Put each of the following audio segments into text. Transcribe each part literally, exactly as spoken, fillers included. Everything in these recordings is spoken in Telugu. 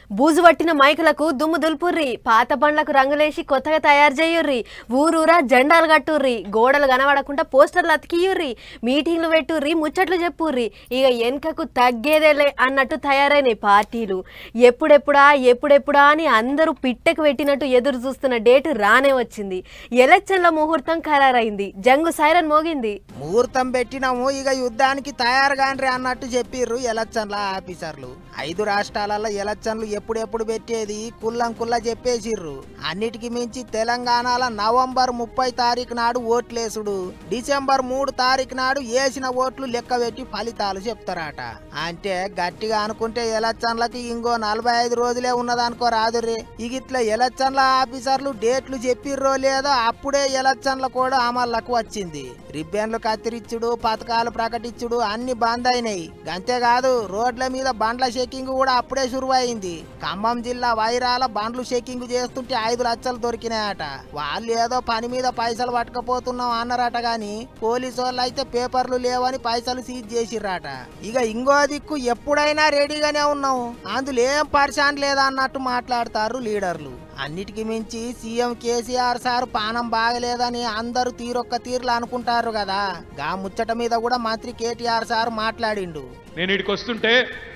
బూజు పట్టిన మైకులకు దుమ్ము దుల్పుర్రి, పాత బండ్లకు రంగులేసి కొత్తగా తయారు చేయుర్రి, ఊరూరా జెండాలు కట్టుర్రి, గోడలు కనబడకుండా పోస్టర్లు అతికియుర్రి, మీటింగ్లు పెట్టుర్రి, ముచ్చట్లు చెప్పుర్రి. ఇక వెనుకకు తగ్గేదేలే అన్నట్టు తయారైనాయి పార్టీలు. ఎప్పుడెప్పుడా ఎప్పుడెప్పుడా అని అందరూ పిట్టకు పెట్టినట్టు ఎదురు చూస్తున్న డేటు రానే వచ్చింది. ఎలక్షన్ల ముహూర్తం ఖరారైంది. జంగు సైరన్ మోగింది. ముహూర్తం పెట్టినాము, ఇక యుద్ధానికి తయారుగాండ్రి అన్నట్టు చెప్పిర్రు ఎలక్షన్ల ఆఫీసర్లు. ఐదు రాష్ట్రాలలో ఎలక్షన్లు ఎప్పుడెప్పుడు పెట్టేది కుల్లం కుల్ల చెప్పేసిర్రు. అన్నిటికి మించి తెలంగాణలో నవంబర్ ముప్పై తారీఖు నాడు ఓట్లేసుడు, డిసెంబర్ మూడు తారీఖు నాడు వేసిన ఓట్లు లెక్క పెట్టి ఫలితాలు చెప్తారట. అంటే గట్టిగా అనుకుంటే ఎలక్షన్లకి ఇంకో నలభై ఐదు రోజులే ఉన్నదనుకో రాదురే. ఇక ఇట్లా ఎలక్షన్ల ఆఫీసర్లు డేట్లు చెప్పిర్రో లేదో అప్పుడే ఎలక్షన్ల కూడా అమల్లకు వచ్చింది. రిబ్బన్లు కత్తిరిచ్చుడు, పథకాలు ప్రకటించుడు అన్ని బంద్ అయినాయి. అంతేకాదు రోడ్ల మీద బండ్ల చెకింగ్ కూడా అప్పుడే శురువైంది. ఖమ్మం జిల్లా వైరాల బండ్లు చెకింగ్ చేస్తుంటే ఐదు లక్షలు దొరికినాయట. వాళ్ళు ఏదో పని మీద పైసలు పట్టుకపోతున్నాం అన్నారట గాని పోలీసు వాళ్ళు అయితే పేపర్లు లేవని పైసలు సీజ్ చేసిర్రట. ఇక ఇంకో దిక్కు ఎప్పుడైనా రెడీగానే ఉన్నాం, అందులో ఏం పరిశాన్ లేదా అన్నట్టు మాట్లాడతారు లీడర్లు. అన్నిటికి మించి సీఎం కేసీఆర్ సార్ పానం బాగలేదని అందరూ తీరొక్క తీరులు అనుకుంటారు కదా. గా ముచ్చట మీద కూడా మంత్రి కేటీఆర్ సార్ మాట్లాడిండు. నేను ఇక్కడికి వస్తుంటే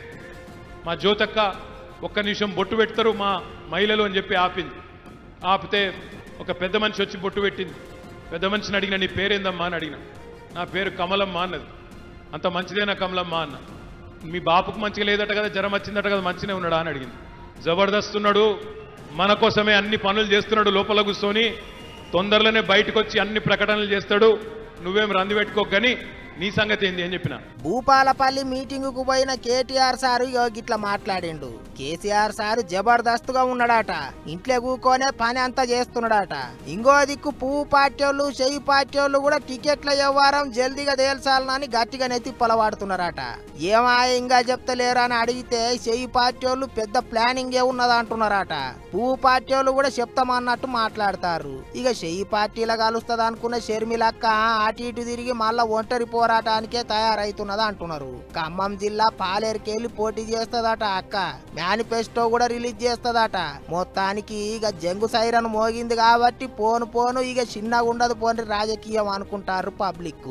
మా జ్యోతక్క ఒక్క నిమిషం బొట్టు పెడతారు మా మహిళలు అని చెప్పి ఆపింది. ఆపితే ఒక పెద్ద మనిషి వచ్చి బొట్టు పెట్టింది. పెద్ద మనిషిని అడిగిన నీ పేరేందమ్మా అని అడిగిన. నా పేరు కమలమ్మ అన్నది. అంత మంచిదేనా కమలమ్మ అన్న. మీ బాపుకు మంచిగా లేదట కదా, జ్వరం వచ్చిందట కదా, మంచిగానే ఉన్నాడా అని అడిగింది. జబర్దస్త్ ఉన్నాడు, మన కోసమే అన్ని పనులు చేస్తున్నాడు, లోపల కూర్చొని తొందరలోనే బయటకు వచ్చి అన్ని ప్రకటనలు చేస్తాడు, నువ్వేం రంది పెట్టుకోకు కానీ నీ సంగతి ఏంది అని చెప్పిన. భూపాలపల్లి మీటింగ్ కు పోయిన కేటీఆర్ సారు గిట్లా మాట్లాడిండు. కేసీఆర్ సారు జబర్దస్త్ గా ఉన్నాడట, ఇంట్లో కూకోనే పని అంతా చేస్తున్నాడట. ఇంకో దిక్కు పువ్వు పార్టీ వాళ్ళు చెయ్యి పార్టీ వాళ్ళు కూడా టికెట్ల వ్యవహారం జల్దీగా తేల్చాలని గట్టిగా నెత్తి పొలవాడుతున్నారట. ఏమా ఇంకా చెప్తలేరా అని అడిగితే చెయ్యి పార్టీ వాళ్ళు పెద్ద ప్లానింగ్ ఏ ఉన్నది అంటున్నారట. పువ్వు పార్టీ వాళ్ళు కూడా చెప్తామన్నట్టు మాట్లాడతారు. ఇక చెయ్యి పార్టీలా కలుస్తుంది అనుకున్న షర్మిలక్క అటు ఇటు తిరిగి మళ్ళా ఒంటరి పోరాటానికే తయారైతున్నది అంటున్నారు. ఖమ్మం జిల్లా పాలేరుకెళ్ళి పోటీ చేస్తదట అక్క. మేనిఫెస్టో కూడా రిలీజ్ చేస్తదట. మొత్తానికి ఇక జంగు సైరన్ మోగింది కాబట్టి పోను పోను ఇక చిన్నగా ఉండదు పోని రాజకీయం అనుకుంటారు పబ్లిక్.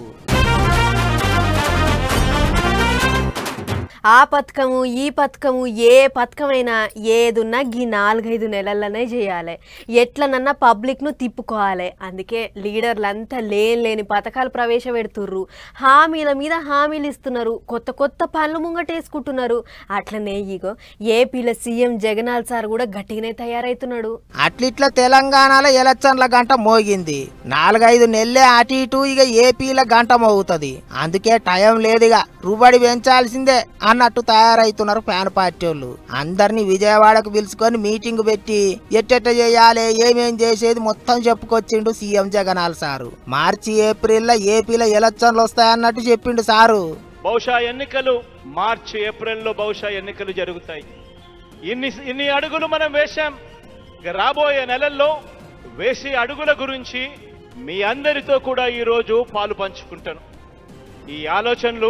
ఆ పథకము ఈ పథకము ఏ పథకమైనా ఏదున్నా గీ నాలుగైదు నెలల్లోనే చేయాలి. ఎట్లనన్నా పబ్లిక్ను తిప్పుకోవాలి. అందుకే లీడర్లంతా లేని లేని పథకాలు ప్రవేశపెడుతుర్రు. హామీల మీద హామీలు ఇస్తున్నారు, కొత్త కొత్త పనులు ముంగటేసుకుంటున్నారు. అట్లనే ఇగో ఏపీలో సీఎం జగన్నాథ్ సార్ కూడా గట్టిగానే తయారైతున్నాడు. అట్లిట్లా తెలంగాణలో ఎలక్షన్ల గంట మోగింది. నాలుగైదు నెలలే అటు ఇటు ఇక ఏపీల గంట మోగుతుంది. అందుకే టైం లేదుగా, రుబడి పెంచాల్సిందే అన్నట్టు తయారైతున్నారు ఫ్యాన్ పార్టీ వాళ్ళు. అందరినీ విజయవాడకు పిలుచుకొని మీటింగ్ పెట్టి ఎట్టెట్ట చేయాలి, ఏమేం చేసేది మొత్తం చెప్పుకొచ్చిండు CM Jagannath sir. March April లో ఏపీలో ఎలక్షన్లు వస్తాయన్నట్టు చెప్పిండు సారు. బహుశా ఎన్నికలు మార్చి ఏప్రిల్ లో బహుశా ఎన్నికలు జరుగుతాయి. ఇన్ని ఇన్ని అడుగులు మనం వేశాం. రాబోయే నెలల్లో వేసే అడుగుల గురించి మీ అందరితో కూడా ఈరోజు పాలు పంచుకుంటాను. ఈ ఆలోచనలు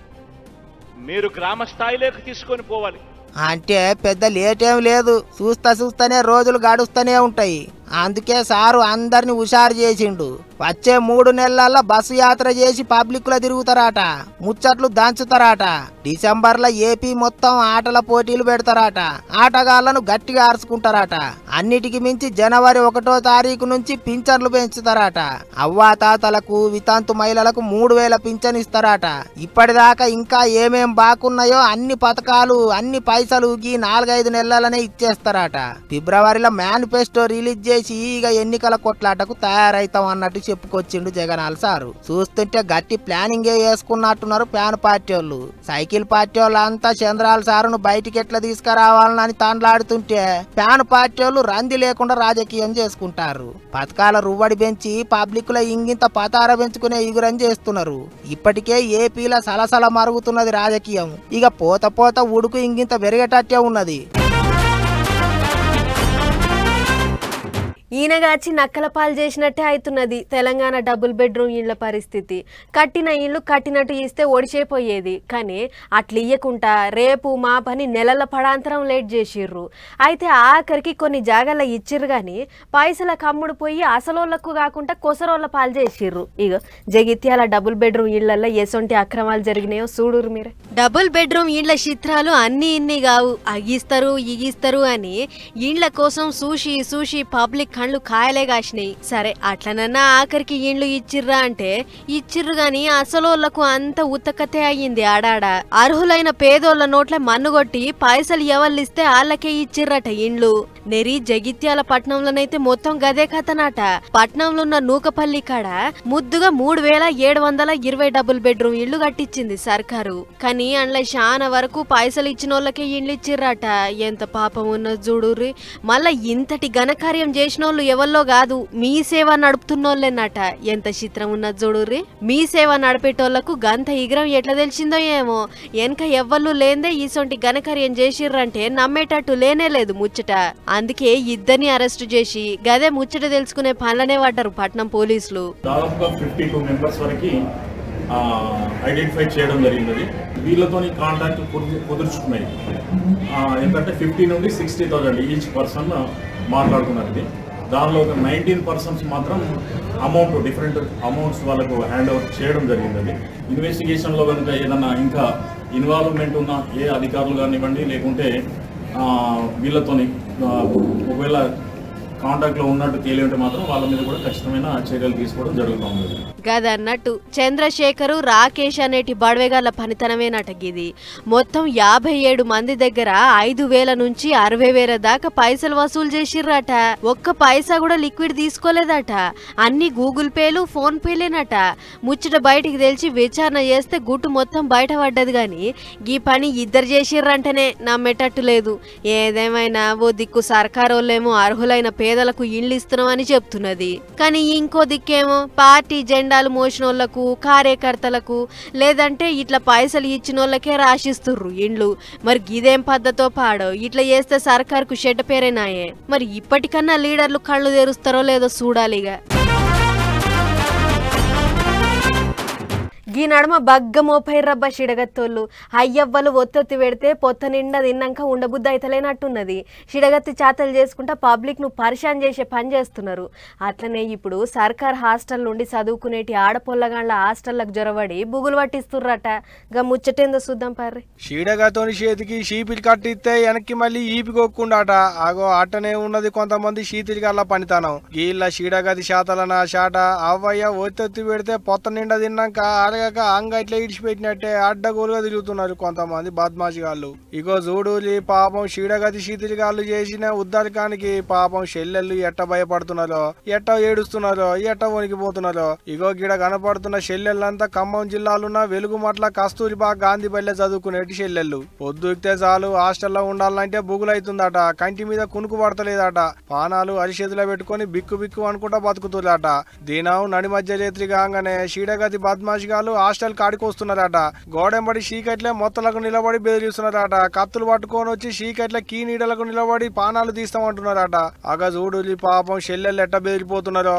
మీరు గ్రామ స్థాయిలోకి తీసుకొని పోవాలి. అంటే పెద్ద లేటేం లేదు, చూస్తా చూస్తానే రోజులు గడుస్తూనే ఉంటాయి. అందుకే సారు అందరిని హుషారు చేసిండు. వచ్చే మూడు నెలల్లో బస్సు యాత్ర చేసి పబ్లిక్ లో తిరుగుతారట, ముచ్చట్లు దంచుతారట. డిసెంబర్ లో ఏపీ మొత్తం ఆటల పోటీలు పెడతారట, ఆటగాళ్లను గట్టిగా ఆర్చుకుంటారట. అన్నిటికి మించి జనవరి ఒకటో తారీఖు నుంచి పింఛన్లు పెంచుతారట. అవ్వాతాతలకు వితంతు మహిళలకు మూడు వేల పింఛన్ ఇస్తారట. ఇప్పటిదాకా ఇంకా ఏమేం బాకున్నాయో అన్ని పథకాలు అన్ని పైసలు ఈ నాలుగైదు నెలలనే ఇచ్చేస్తారట. ఫిబ్రవరిలో మేనిఫెస్టో రిలీజ్ చేసి ఇక ఎన్నికల కొట్లాటకు తయారైతాం అన్నట్టు చెప్పుకొచ్చిండు జగన్నాథ్ సారు. చూస్తుంటే గట్టి ప్లానింగ్ వేసుకున్నట్టున్నారు ఫ్యాన్ పార్టీ వాళ్ళు. సైకిల్ పార్టీ వాళ్ళంతా చంద్రాల సారును బయటికి ఎట్లా తీసుకురావాలని తాండ్లాడుతుంటే ఫ్యాన్ పార్టీ వాళ్ళు రంది లేకుండా రాజకీయం చేసుకుంటారు. పథకాల రువ్వడి పెంచి పబ్లిక్ లో ఇంగింత పతార పెంచుకునే ఎగురం చేస్తున్నారు. ఇప్పటికే ఏపీలో సలసల మరుగుతున్నది రాజకీయం. ఇక పోత పోత ఉడుకు ఇంగింత పెరిగేటట్టే ఉన్నది. ఈయనగాచి నక్కల పాలు చేసినట్టే అవుతున్నది తెలంగాణ డబుల్ బెడ్రూమ్ ఇళ్ల పరిస్థితి. కట్టిన ఇళ్ళు కట్టినట్టు ఇస్తే ఒడిచేపోయేది, కానీ అట్లా ఇయ్యకుండా రేపు మా పని నెలల పడాంతరం లేట్ చేసిర్రు. అయితే ఆఖరికి కొన్ని జాగాల్లో ఇచ్చిర్రు కానీ పైసల కమ్ముడు పోయి అసలోళ్లకు కాకుండా కొసరోళ్ళ పాలు చేసిర్రు. ఇగో జగిత్యాల డబుల్ బెడ్రూమ్ ఇళ్లలో ఎసొంటి అక్రమాలు జరిగినాయో చూడురు మీరు. డబుల్ బెడ్రూమ్ ఇండ్ల చిత్రాలు అన్ని ఇన్ని కావు, అగిస్తారు ఇగిస్తారు అని ఇండ్ల కోసం సూషి సూషి పబ్లిక్ కళ్ళు కాయలే కాసినాయి. సరే అట్లనన్నా ఆఖరికి ఇండ్లు ఇచ్చిర్రా అంటే ఇచ్చిర్రు గాని అసలోళ్లకు అంత ఉత్తకతే అయ్యింది. ఆడాడ అర్హులైన పేదోళ్ల నోట్ల మన్నుగొట్టి పైసలు ఎవరిస్తే వాళ్ళకే ఇచ్చిర్రట ఇండ్లు. నెరి జగిత్యాల పట్నంలోనైతే మొత్తం గదే కథనాట. పట్నంలో ఉన్న నూకపల్లి కాడ ముద్దుగా మూడు వేల ఏడు వందల ఇరవై డబుల్ బెడ్రూమ్ ఇళ్లు కట్టించింది సర్కారు. కానీ అందులో చాలా వరకు పైసలు ఇచ్చిన వాళ్ళకే ఇండ్లు ఇచ్చిర్రట. ఎంత పాపం ఉన్నది చూడుర్రి. మళ్ళా ఇంతటి ఘనకార్యం చేసిన వాళ్ళు ఎవరిలో కాదు, మీ సేవ నడుపుతున్నోళ్ళేనట. ఎంత చిత్రం ఉన్నది చూడుర్రి. మీ సేవ నడిపేటోళ్లకు గంత ఇగ్రం ఎట్లా తెలిసిందో ఏమో. వెనక ఎవ్వళ్ళు లేందే ఈసొంటి ఘనకార్యం చేసిర్రంటే నమ్మేటట్టు లేనే లేదు ముచ్చట. అందుకే ఇద్దరిని అరెస్టు చేసి గదే ముచ్చట తెలుసుకునే పనులనే పడ్డారు పట్నం పోలీసులు. దాదాపుగా ఫిఫ్టీ టూ మెంబర్స్ వరకు ఐడెంటిఫై చేయడం జరిగినది. వీళ్ళతో కాంటాక్ట్ కుదుర్చుకున్నాయి. ఎందుకంటే ఫిఫ్టీ నుండి సిక్స్టీ థౌసండ్ ఈచ్ పర్సన్ మాట్లాడుకున్నది. దానిలో ఒక నైన్టీన్ పర్సన్స్ మాత్రం అమౌంట్ డిఫరెంట్ అమౌంట్స్ వాళ్ళకు హ్యాండ్ ఓవర్ చేయడం జరిగింది. ఇన్వెస్టిగేషన్లో కనుక ఏదన్నా ఇంకా ఇన్వాల్వ్మెంట్ ఉన్న ఏ అధికారులు కానివ్వండి, లేకుంటే వీళ్ళతోని ఒకవేళ కాంటాక్ట్లో ఉన్నట్టు తేలింటే మాత్రం వాళ్ళ మీద కూడా ఖచ్చితమైన చర్యలు తీసుకోవడం జరుగుతూ ఉంది. గదన్నట్టు చంద్రశేఖరు రాకేష్ అనేటి బడవేగాళ్ళ పనితనమేనట గిది. మొత్తం యాభై ఏడు మంది దగ్గర ఐదు వేల నుంచి అరవై వేల దాకా పైసలు వసూలు చేసిర్రట. ఒక్క పైసా కూడా లిక్విడ్ తీసుకోలేదట. అన్ని గూగుల్ పేలు ఫోన్ పేలేనట. ముచ్చట బయటికి తెలిసి విచారణ చేస్తే గుట్టు మొత్తం బయట పడ్డది. గాని ఈ పని ఇద్దరు చేసిర్రంటేనే నమ్మేటట్టు లేదు. ఏదేమైనా ఓ దిక్కు సర్కారోళ్ళేమో అర్హులైన పేదలకు ఇండ్లు ఇస్తున్నామని చెప్తున్నది, కానీ ఇంకో దిక్కేమో పార్టీ జెండాలు మోసినోళ్లకు కార్యకర్తలకు లేదంటే ఇట్లా పైసలు ఇచ్చినోళ్ళకే రాసిస్తుర్రు ఇండ్లు. మరి గిదేం పద్ధతో పాడో. ఇట్లా చేస్తే సర్కార్కు చెడ్డ పేరేనాయే. మరి ఇప్పటికన్నా లీడర్లు కళ్ళు తెరుస్తారో లేదో చూడాలిగా. ఈ నడుమ బగ్గ మోపైర్రబ్బ షిడగత్తోళ్ళు. అయ్యవ్వలు ఒత్తొత్తి పెడితే పొత్త నిండా తిన్నాక ఉండబుద్ధి అయితలేనట్టున్నది. షిడగత్తి చాతలు చేసుకుంటా పబ్లిక్ ను పరిశాన్ చేసే పని చేస్తున్నారు. అట్లనే ఇప్పుడు సర్కార్ హాస్టల్ నుండి చదువుకునేటి ఆడపొల్లగాళ్ల హాస్టళ్లకు జొరబడి బుగులు పట్టిస్తుర్రట. గా ముచ్చటేందో చూద్దాం పార్రి. షీడగతోని చేతికి షీపిలు కట్టిస్తే వెనక్కి మళ్ళీ ఈపికొక్కుండాట. ఆగో అట్టనే ఉన్నది కొంతమంది షీతిలిగల్ల పనితనం. గీళ్ళ షీడగతి శాతలన శాట అవ్వయ్య ఒత్తొత్తి పెడితే పొత్త నిండా తిన్నాక అంగ ఇట్లా ఇడిచిపెట్టినట్టే అడ్డగోలుగా తిరుగుతున్నారు కొంతమంది బద్మాషిగాళ్ళు. ఇగో చూడులి పాపం షీడగతి శీతిలిగాళ్ళు చేసిన ఉద్దరికానికి పాపం షెల్లెళ్ళు ఎట్ట భయపడుతున్నారో, ఎట్ట ఏడుస్తున్నారో, ఎట్ట వణికిపోతున్నారో. ఇగో గిడ కనపడుతున్న షెల్లెళ్ళంతా ఖమ్మం జిల్లాలున్న వెలుగుమట్ల కస్తూరిబా గాంధీ బల్లె చదువుకునేటి షెల్లెళ్ళు. పొద్దుకితే చాలు హాస్టల్లో ఉండాలంటే బుగులైతుందట. కంటి మీద కునుకు పడతలేదట. పానాలు అరిచేతిలో పెట్టుకుని బిక్కు బిక్కు అనుకుంటా బతుకుతురట. దినం నడి మధ్య రేత్రి కాగానే షీడగతి బద్మాషిగాళ్ళు హాస్టల్ కాడికి వస్తున్నారట. గోడెంబడి షీకట్లే మొత్తలకు నిలబడి బెదిరిస్తున్నారట. కత్తులు పట్టుకొని వచ్చి షీకట్ల కీ నీడలకు నిలబడి పానాలు తీస్తామంటున్నారట. అగ చూడు పాపం షెల్లెళ్ళు ఎట్ట బెదిరిపోతున్నారో.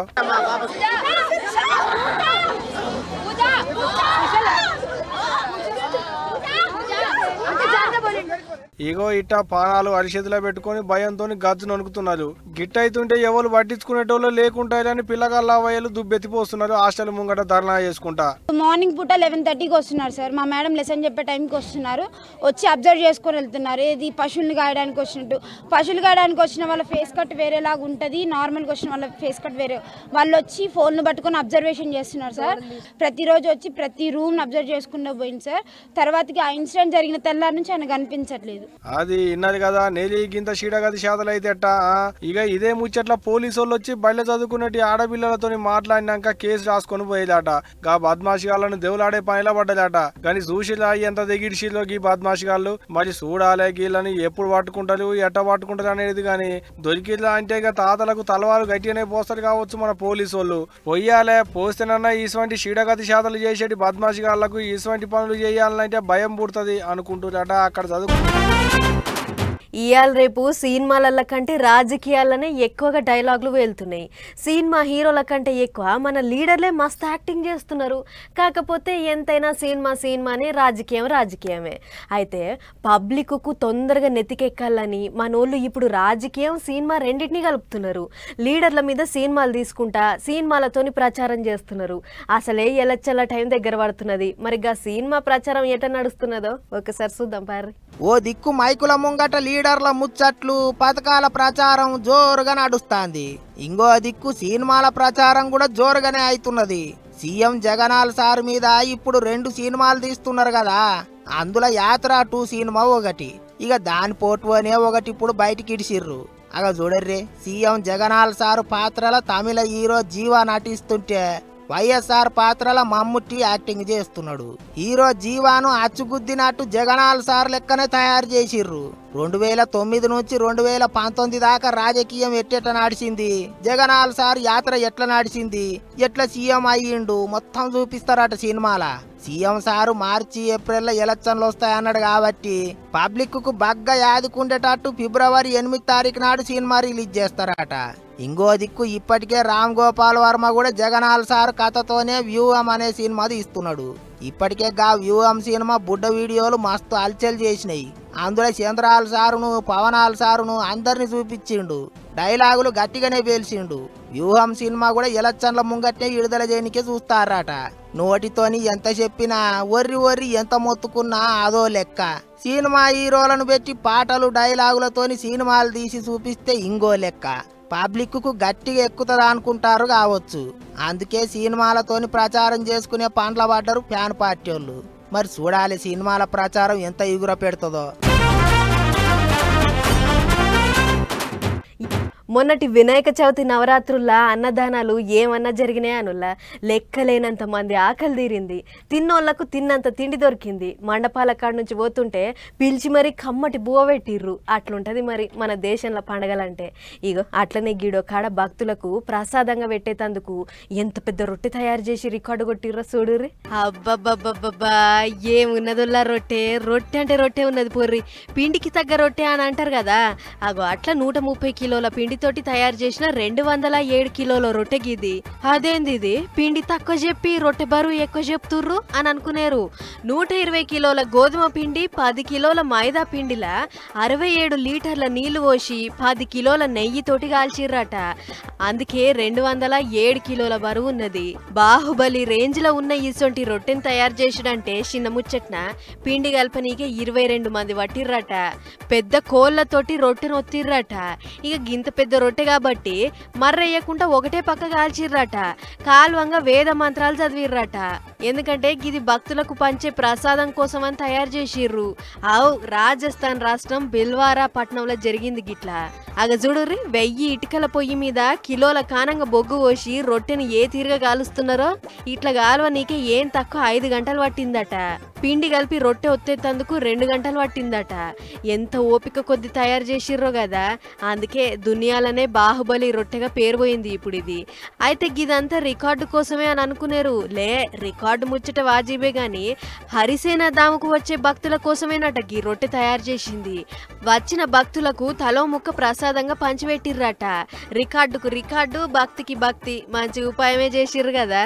ఇగో ఇట్ట పానాలు అరిచేతిలో పెట్టుకుని భయంతో గజ్జు నొనుకుతున్నారు. గిట్టయితుంటే ఎవరు పట్టించుకునేటోళ్ళు లేకుంటారని పిల్లగాళ్ళ వయలు దుబ్బెత్తిపోస్తున్నారు. హాస్టల్ ముంగట ధర్నా చేసుకుంటా. మార్నింగ్ పూట లెవెన్ థర్టీకి వస్తున్నారు సార్. మా మేడం లెసన్ చెప్పే టైంకి వస్తున్నారు. వచ్చి అబ్జర్వ్ చేసుకొని వెళ్తున్నారు. ఇది పశువులు గాయడానికి వచ్చినట్టు. పశువులు గాయడానికి వచ్చిన వాళ్ళ ఫేస్ కట్ వేరేలాగా ఉంటుంది, నార్మల్గా వచ్చిన వాళ్ళ ఫేస్ కట్ వేరే. వాళ్ళు వచ్చి ఫోన్ను పట్టుకొని అబ్జర్వేషన్ చేస్తున్నారు సార్. ప్రతిరోజు వచ్చి ప్రతి రూమ్ అబ్జర్వ్ చేసుకుంటూ పోయింది సార్. తర్వాతకి ఆ ఇన్సిడెంట్ జరిగిన తెల్లారి నుంచి ఆయన కనిపించట్లేదు. అది ఇన్నది కదా నెలి గింత షీడగది శాతలు అయితే ఇక ఇదే ముచ్చట్ల పోలీసు వాళ్ళు వచ్చి బయట చదువుకున్నట్టు ఆడపిల్లలతో మాట్లాడినాక కేసు రాసుకొని పోయేదట. గా బద్మాషిగాళ్ళను దేవులాడే పనిలా పడ్డదట. కానీ చూసిలా ఎంత దిగిడిసిలో గీ బద్మాషిగాళ్ళు. మరి చూడాలే గీళ్ళని ఎప్పుడు పట్టుకుంటారు ఎట్ట పట్టుకుంటారు అనేది. కానీ దొరికిలా అంటే ఇక తాతలకు తలవారు గట్టిగానే పోస్తారు కావచ్చు మన పోలీసు వాళ్ళు. పొయ్యాలే పోస్తేనన్నా ఇటువంటి షీడగతి శాతలు చేసేటి బద్మాషిగాళ్లకు ఇటువంటి పనులు చేయాలంటే భయం పుడుతుంది అనుకుంటున్నారట అక్కడ చదువు. ఇయాల రేపు సినిమాల కంటే రాజకీయాలనే ఎక్కువగా డైలాగులు వెళ్తున్నాయి. సినిమా హీరోల కంటే ఎక్కువ మన లీడర్లే మస్తు యాక్టింగ్ చేస్తున్నారు. కాకపోతే ఎంతైనా సినిమా సినిమానే, రాజకీయం రాజకీయమే. అయితే పబ్లిక్కు తొందరగా నెత్తికెక్కాలని మనోళ్ళు ఇప్పుడు రాజకీయం సినిమా రెండింటినీ కలుపుతున్నారు. లీడర్ల మీద సినిమాలు తీసుకుంటా సినిమాలతోని ప్రచారం చేస్తున్నారు. అసలే ఎలక్షన్ల టైం దగ్గర పడుతున్నది. మరిగా సినిమా ప్రచారం ఎట నడుస్తున్నదో ఒకసారి చూద్దాం పారి. ఓ దిక్కు మైకుల ముంగట లీడర్ల ముచ్చట్లు పథకాల ప్రచారం జోరుగా నడుస్తాంది. ఇంకో దిక్కు సినిమాల ప్రచారం కూడా జోరుగానే అవుతున్నది. సీఎం జగనాల్ సార్ మీద ఇప్పుడు రెండు సినిమాలు తీస్తున్నారు కదా, అందులో యాత్ర టూ సినిమా ఒకటి, ఇక దాని పోటువనే ఒకటి ఇప్పుడు బయటికి ఇడిసిర్రు. అగ చూడర్రే, సీఎం జగనాల్ సార్ పాత్రల తమిళ హీరో జీవా నటిస్తుంటే వైఎస్ఆర్ పాత్రల మమ్ముట్టి యాక్టింగ్ చేస్తున్నాడు. హీరో జీవాను అచ్చుగుద్దినట్టు జగనాల్ సార్ లెక్కనే తయారు చేసిర్రు. రెండు వేల తొమ్మిది నుంచి రెండు వేల పంతొమ్మిది దాకా రాజకీయం ఎట్టెట్లా నడిచింది, జగనాల్ సార్ యాత్ర ఎట్లా నడిచింది, ఎట్లా సీఎం అయ్యిండు మొత్తం చూపిస్తారట సినిమాల. సీఎం సారు మార్చి ఏప్రిల్ ఎలక్షన్లు వస్తాయన్నాడు కాబట్టి పబ్లిక్ కు బగ్గా యాదుకుండేటట్టు ఫిబ్రవరి ఎనిమిది తారీఖు నాడు సినిమా రిలీజ్ చేస్తారట. ఇంకో దిక్కు ఇప్పటికే రామ్ గోపాల్ వర్మ కూడా జగనాల్ సార్ కథతోనే వ్యూహం అనే సినిమా తీస్తున్నాడు. ఇప్పటికే గా వ్యూహం సినిమా బుడ్డ వీడియోలు మస్తు అల్చల్ చేసినాయి. అందులో చంద్రాల్ సారును పవనాల్ సారును అందరిని చూపించిండు, డైలాగులు గట్టిగానే పేల్చిండు. వ్యూహం సినిమా కూడా ఎలక్షన్ల ముంగట్నే విడుదల చేయనికే చూస్తారట. నోటితోని ఎంత చెప్పినా ఒర్రి ఒర్రి ఎంత మొత్తుకున్నా అదో లెక్క. సినిమా హీరోలను పెట్టి పాటలు డైలాగులతోని సినిమాలు తీసి చూపిస్తే ఇంకో లెక్క. పబ్లిక్ కు గట్టిగా ఎక్కుతుంది అనుకుంటారు కావచ్చు. అందుకే సినిమాలతోని ప్రచారం చేసుకునే పండ్ల పడ్డరు ఫ్యాన్ పార్టీ వాళ్ళు. మరి చూడాలి సినిమాల ప్రచారం ఎంత ఎగుర పెడుతుందో. మొన్నటి వినాయక చవితి నవరాత్రుల్లా అన్నదానాలు ఏమన్నా జరిగినాయి అనుల్లా లెక్కలేనంత మంది ఆకలి తీరింది. తిన్నోళ్లకు తిన్నంత తిండి దొరికింది. మండపాల కాడ నుంచి పోతుంటే పిలిచి మరీ కమ్మటి బువ్వ పెట్టిర్రు. అట్లుంటది మరి మన దేశంలో పండగలంటే. ఇగో అట్లనే గిడో కాడ భక్తులకు ప్రసాదంగా పెట్టేటందుకు ఎంత పెద్ద రొట్టె తయారు చేసి రికార్డు కొట్టిర్రో చూడుర్రి. అబ్బబ్బబ్బబ్బబ్బా ఏమున్నదోల్లా రొట్టె. రొట్టె అంటే రొట్టె ఉన్నది పొర్రి, పిండికి తగ్గ రొట్టె అని అంటారు కదా. అగో అట్లా నూట ముప్పై కిలోల పిండి తోటి తయారు చేసిన రెండు వందల ఏడు కిలోల రొట్టె గిది. అదేంది ఇది పిండి తక్కువ చెప్పి రొట్టె బరువు ఎక్కువ చెప్తుర్రు అని అనుకునేరు. నూట ఇరవై కిలోల గోధుమ పిండి, పది కిలోల మైదా పిండిలా అరవై ఏడు లీటర్ల నీళ్లు పోసి పది కిలోల నెయ్యి తోటి కాల్చిర్రట. అందుకే రెండు వందల ఏడు కిలోల బరువు ఉన్నది. బాహుబలి రేంజ్ లో ఉన్న ఇసొంటి రొట్టెని తయారు చేసిడంటే చిన్న ముచ్చట్న పిండి కల్పనీకే ఇరవై రెండు మంది పట్టిర్రట. పెద్ద కోళ్లతోటి రొట్టెను ఒత్తిర్రట. ఇక గింత పెద్ద రొట్టె కాబట్టి మర్రెయ్యకుండా ఒకటే పక్క కాల్చిర్రట. కాల్వంగా వేద మంత్రాలు చదివిర్రట. ఎందుకంటే గిది భక్తులకు పంచే ప్రసాదం కోసం అని తయారు చేసిర్రు. ఆవు రాజస్థాన్ రాష్ట్రం బిల్వారా పట్నంలో జరిగింది గిట్లా. అగ చూడుర్రి, వెయ్యి ఇటుకల పొయ్యి మీద కిలోల కానంగా బొగ్గు పోసి రొట్టెను ఏ తీరుగా కాలుస్తున్నారో. ఇట్లా కాలువ నీకే ఏం తక్కువ ఐదు గంటలు పట్టిందట. పిండి కలిపి రొట్టె ఒత్తేతందుకు రెండు గంటలు పట్టిందట. ఎంత ఓపిక కొద్ది తయారు చేసిర్రో కదా. అందుకే దునియాలనే బాహుబలి రొట్టెగా పేరు పోయింది ఇప్పుడు ఇది. అయితే గిదంతా రికార్డు కోసమే అని అనుకునేరు. లే, రికార్డు ముచ్చట వాజీబే గాని హరిసేన దాముకు వచ్చే భక్తుల కోసమేనట గీ రొట్టె తయారు చేసింది. వచ్చిన భక్తులకు తలో ముక్క ప్రసాదంగా పంచిపెట్టిర్రట. రికార్డుకు రికార్డు, భక్తికి భక్తి, మంచి ఉపాయమే చేసిర్రు కదా.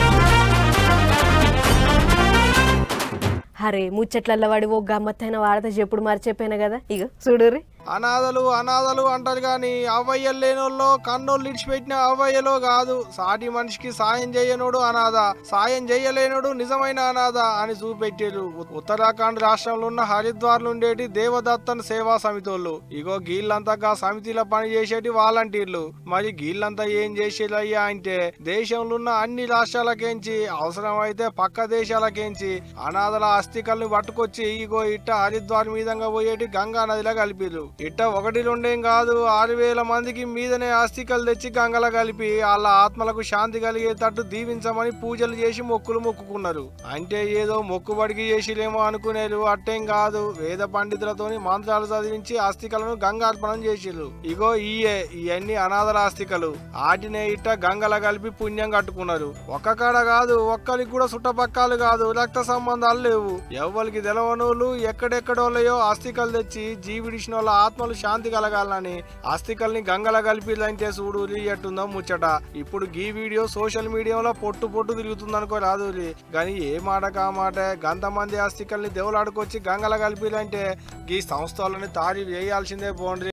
అరే ముచ్చట్లల్లో వాడి ఓ గమ్మత్తైన వాడత చెప్పుడు మర్చిపోయినా కదా. ఇగో చూడుర్రి. అనాథలు అనాథలు అంటారు కానీ అవ్వయ్యలు లేనోళ్ళు కన్నోళ్ళు ఇడిచిపెట్టిన అవ్వయ్యలో కాదు. సాటి మనిషికి సాయం చేయనోడు అనాథ, సాయం చేయలేనోడు నిజమైన అనాథ అని చూపెట్టారు. ఉత్తరాఖండ్ రాష్ట్రంలో ఉన్న హరిద్వార్ ఉండేటి దేవదత్తన్ సేవా సమితోళ్ళు. ఇగో గీళ్ళంతా సమితిలో పని చేసేటి వాలంటీర్లు. మరి గీళ్ళంతా ఏం చేసేదయ్యా అంటే దేశంలో ఉన్న అన్ని రాష్ట్రాలకేంచి అవసరమైతే పక్క దేశాలకేంచి అనాథల అస్థికల్ని పట్టుకొచ్చి ఇగో ఇట్ట హరిద్వార్ మీదంగా పోయేటి గంగా నదిలో కలిపిరు. ఇట్ట ఒకటి రెండేం కాదు, ఆరు వేల మందికి మీదనే ఆస్తికలు తెచ్చి గంగల కలిపి వాళ్ళ ఆత్మలకు శాంతి కలిగేటట్టు దీవించమని పూజలు చేసి మొక్కులు మొక్కుకున్నారు. అంటే ఏదో మొక్కుబడికి చేసిలేమో అనుకునేరు. అట్టేం కాదు, వేద పండితులతోని మంత్రాలు చదివించి ఆస్తికలను గంగార్పణం చేసిరు. ఇగో ఇయే ఇవన్నీ అనాథల ఆస్తికలు. ఆటినే ఇట్ట గంగల కలిపి పుణ్యం కట్టుకున్నారు. ఒక్క కాడ కాదు, ఒక్కరికి కూడా చుట్టపక్కలు కాదు, రక్త సంబంధాలు లేవు. ఎవ్వరికి తెలవనోళ్ళు ఎక్కడెక్కడోళ్ళయో ఆస్తికలు తెచ్చి జీవిడిసిన వాళ్ళ ఆత్మలు శాంతి కలగాలని అస్థికల్ని గంగల కలిపిలంటే చూడు ఎట్టుందో ముచ్చట. ఇప్పుడు గీ వీడియో సోషల్ మీడియాలో పొట్టు పొట్టు తిరుగుతుందనుకో రాదు కానీ ఏ మాట కా మాట గంతమంది అస్థికల్ని దేవులాడుకొచ్చి గంగల కలిపిలంటే గీ సంస్థలని తారీ వేయాల్సిందే పోండి.